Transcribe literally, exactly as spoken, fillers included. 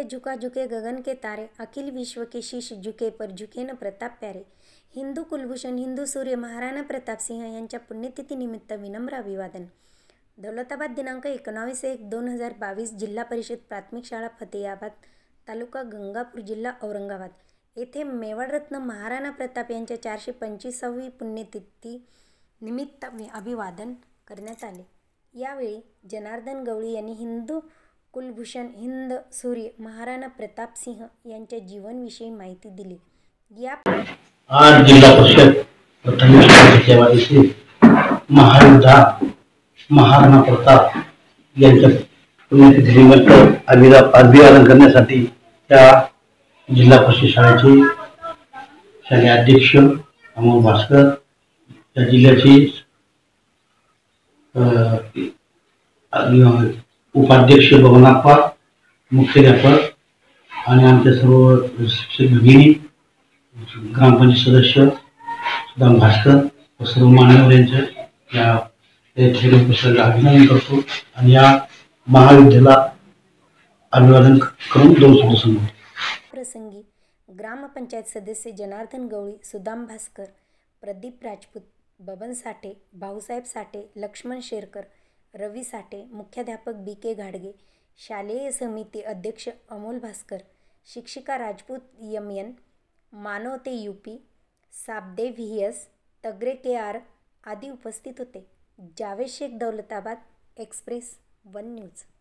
झुका झुके गगन के तारे, अखिल विश्व के शीश झुके पर झुके न प्रताप प्यारे. हिंदू कुलभूषण हिंदू सूर्य महाराणा प्रताप सिंह यांच्या पुण्यतिथीनिमित्त विनम्र अभिवादन. दौलताबाद दिनांक एकोणावीस एक दोन हजार बावीस जिल्हा परिषद प्राथमिक शाळा फतेहाबाद तालुका गंगापूर जिल्हा औरंगाबाद येथे मेवाडरत्न महाराणा प्रताप यांच्या चारशे पंचवीसावी पुण्यतिथी निमित्त अभिवादन करण्यात आले. यावेळी जनार्दन गवळी यांनी हिंदू कुलभूषण हिंद सूर्य महाराणा प्रताप सिंह यांच्या जीवनविषयी माहिती दिली. या आज जिल्हा परिषद प्राथमिक शाळा फतेहाबाद येथे महायोद्धा महाराणा प्रताप यांच्या पुण्यतिथीनिमित्त अभिवादन करण्यासाठी त्या जिल्हा परिषद शाळेचे शालेय अध्यक्ष अमोल भास्कर, त्या जिल्ह्याचे उपाध्यक्ष बबनाप्पा, मुख्याध्यापक आणि आमच्या सर्व शिक्षक भगिनी, ग्रामपंचायत सदस्य सुदाम भास्कर व सर्व मान्यवर यांचे या अभिनंदन करतो आणि या महाविद्यालयाला अभिवादन करून दोन शब्द सांगतो. प्रसंगी ग्रामपंचायत सदस्य जनार्दन गवळी, सुदाम भास्कर, प्रदीप राजपूत, बबन साठे, भाऊसाहेब साठे, लक्ष्मण शेरकर, रवी साठे, मुख्याध्यापक बी के घाडगे, शालेय समिती अध्यक्ष अमोल भास्कर, शिक्षिका Rajput M N, Manavate U P, Sabde V S, Tagare K R आदी उपस्थित होते. Javed Shaikh, Daulatabad express one news.